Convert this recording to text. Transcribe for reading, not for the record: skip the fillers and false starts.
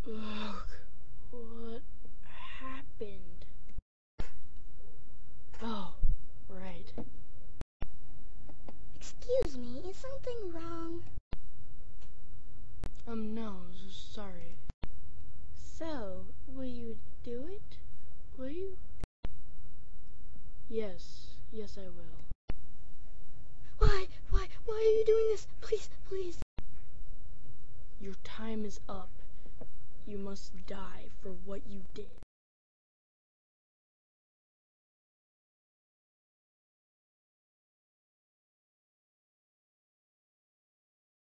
Ugh, what happened? Oh, right. Excuse me, is something wrong? No, sorry. So, will you do it? Will you? Yes, I will. Why are you doing this? Please. Your time is up. You must die for what you did.